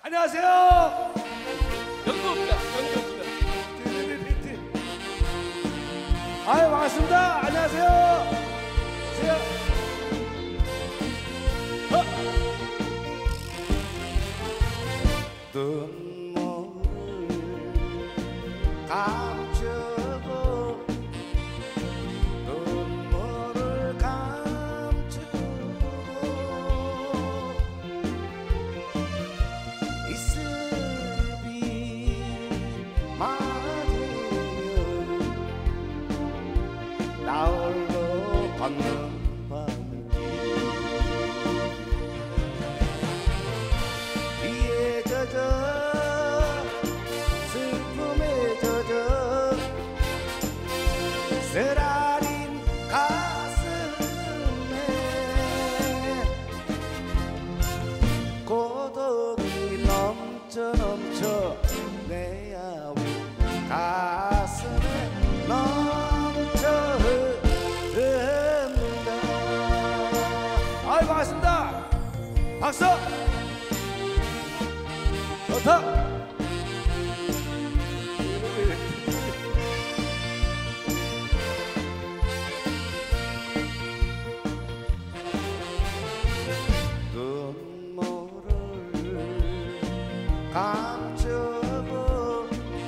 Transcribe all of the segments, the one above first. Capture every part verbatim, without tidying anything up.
안녕하세요. 연구입니다. 연구입니다. 아유 반갑습니다. 안녕하세요. 안녕하세요. 어. 눈물을 감추고 눈물을 감추고 이슬비 맞으며 나홀로 걷는 밤길 비에 젖어 슬픔에 젖어 쓰라린 가슴에 고독이 넘쳐 넘쳐 내 야윈 가슴에 넘쳐 흐른다. 아이 반갑습니다. 박수. 좋다. 눈물을 감추고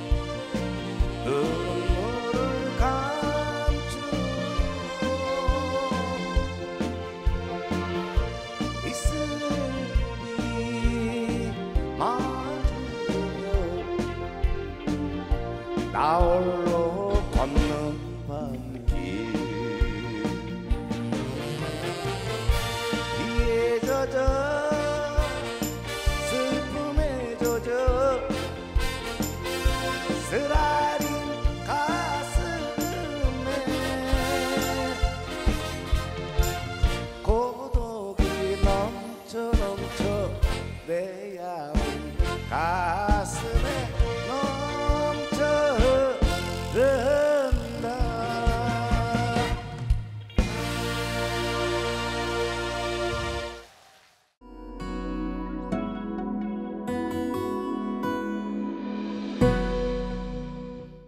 눈물을 감추고 이슬비 맞으며 나홀로